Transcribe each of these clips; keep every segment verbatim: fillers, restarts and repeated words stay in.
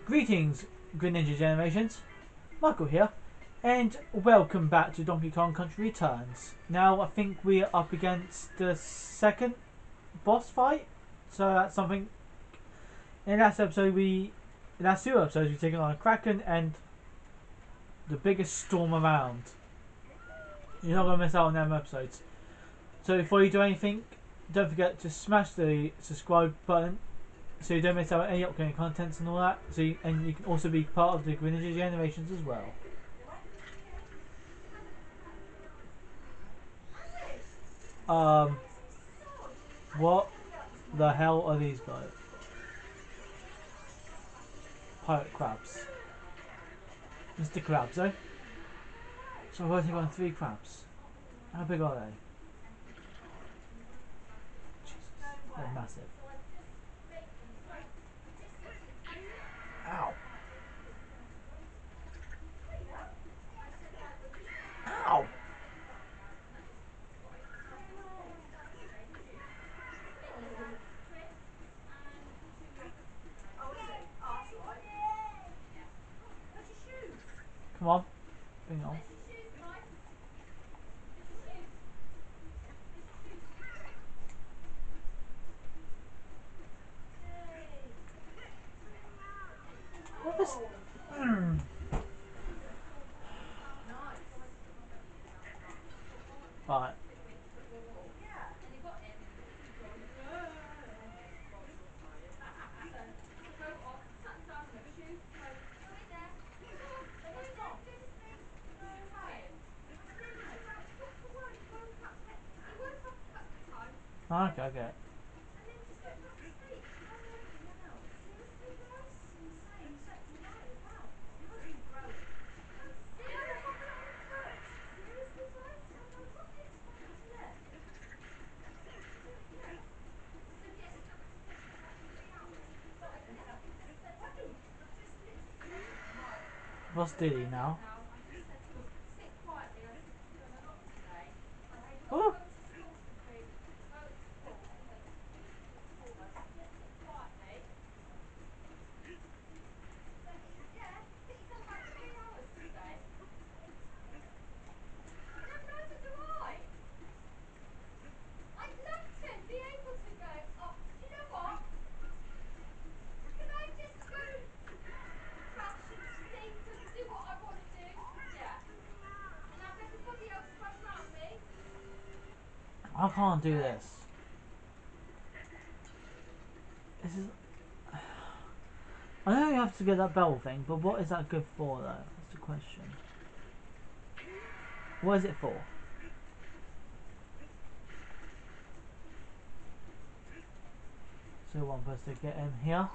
Greetings, Green Ninja Generations. Michael here, and welcome back to Donkey Kong Country Returns. Now, I think we're up against the second boss fight, so that's something. In last episode, we, in last two episodes, we've taken on a Kraken and the biggest storm around. You're not going to miss out on them episodes. So, before you do anything, don't forget to smash the subscribe button, so you don't miss out on any upcoming contents and all that. So you, and you can also be part of the Green Ninja Generations as well. Um, what the hell are these guys? Pirate crabs. Mister Krabs, eh? So we're taking on three crabs. How big are they? Jesus, they're massive. Ow! Ow! Come on, bring it on. What is? Mm. Right. Okay, okay. What's Diddy now? Oh. I can't do this. This is. I know you have to get that bell thing, but what is that good for, though? That's the question. What is it for? So one person to get in here.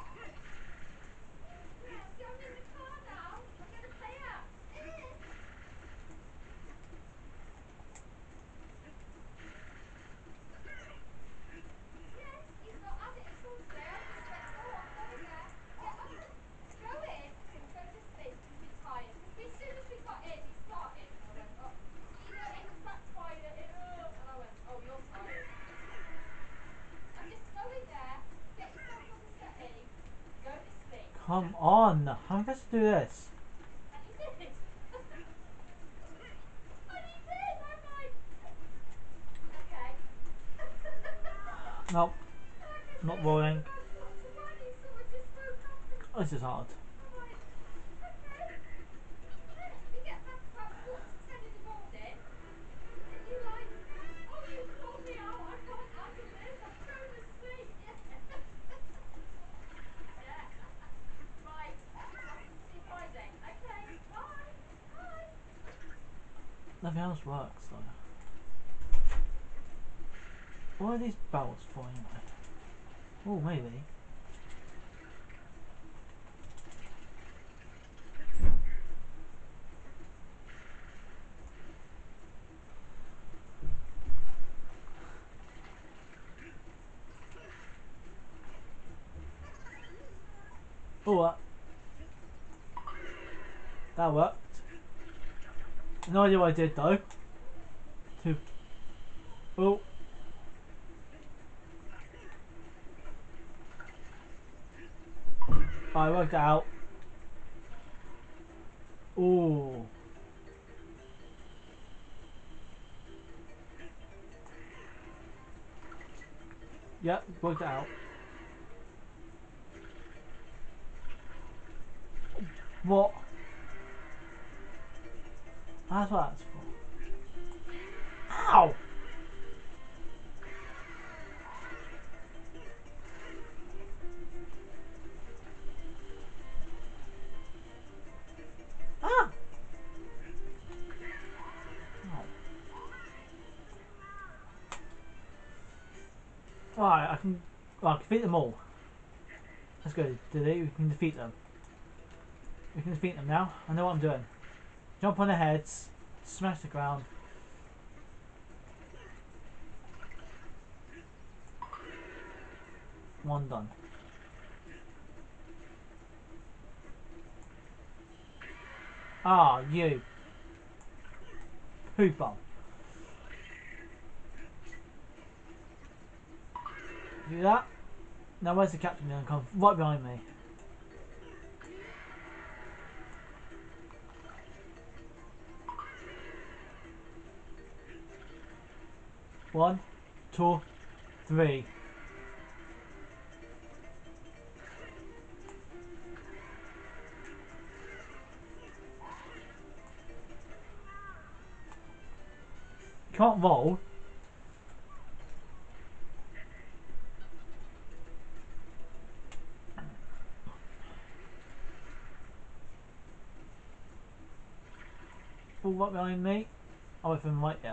Come on! I'm supposed to do this. Nope. Not rolling. This is hard. Nothing else works though. What are these bells for anyway? Oh, maybe. Oh, uh, that worked. No idea what I did though. Two. Oh. I worked it out. Ooh. Yep, worked it out. What? That's what that's for. Ow! Ah! Alright, I can. Well, I can defeat them all. Let's go, today we can defeat them. We can defeat them now. I know what I'm doing. Jump on their heads, smash the ground. One done. Ah, you. Poop bomb. Do that. Now where's the captain gonna come? Right behind me. One, two, three. Can't roll. All right behind me. I'll wait for him right there.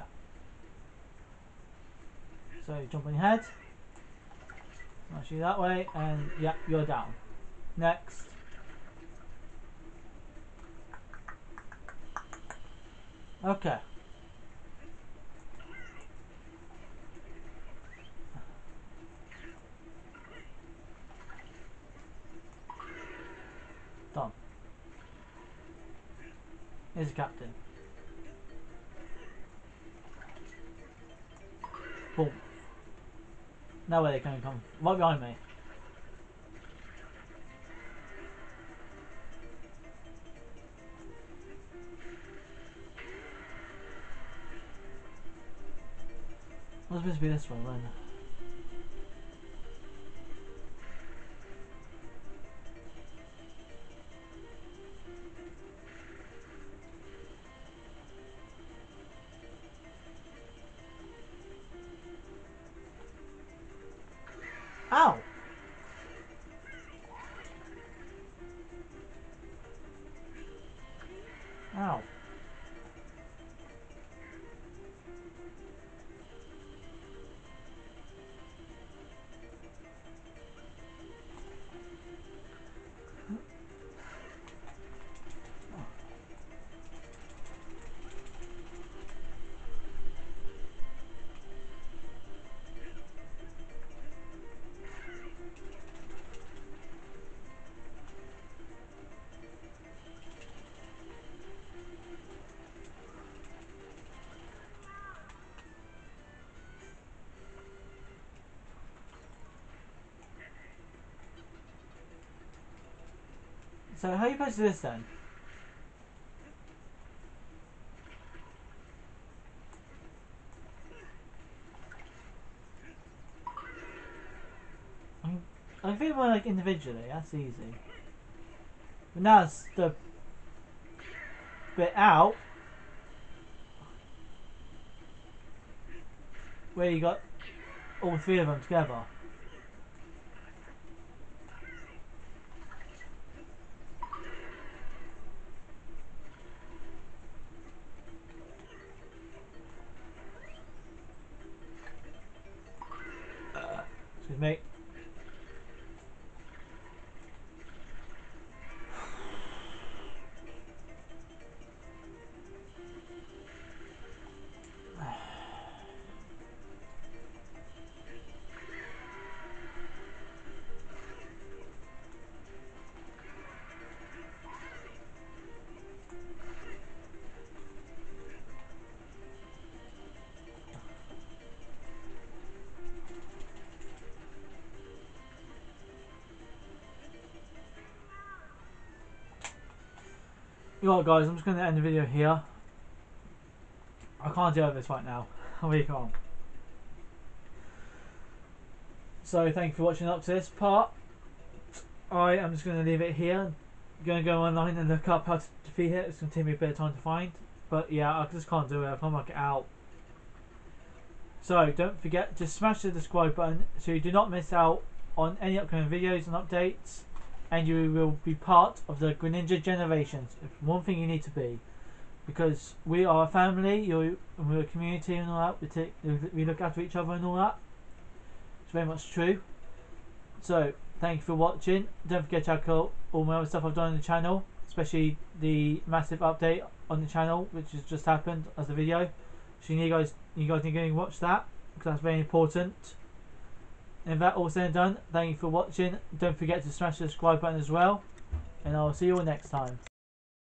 So jump on your head. Smash you that way, and yeah, you're down. Next. Okay. Done. Here's the captain. Boom. Now where they can come? Right behind me. What's supposed to be this one then? Ow! Ow. So how are you supposed to do this then? I can, I can feel more like individually, that's easy. But now it's the bit out where you got all three of them together. Excuse me. You know what, guys? I'm just going to end the video here. I can't deal with this right now. I really can't. So thank you for watching up to this part. I am just going to leave it here. I'm going to go online and look up how to defeat it. It's going to take me a bit of time to find. But yeah, I just can't do it. I can't work it out. So don't forget to smash the subscribe button so you do not miss out on any upcoming videos and updates, and you will be part of the Greninja generations. It's one thing you need to be, because we are a family, you're, we're a community and all that. We, take, we look after each other and all that. It's very much true. So thank you for watching. Don't forget to check out all my other stuff I've done on the channel, especially the massive update on the channel which has just happened as a video. So you guys, you guys need to go and watch that, because that's very important. And if that all said and done, thank you for watching. Don't forget to smash the subscribe button as well, and I'll see you all next time.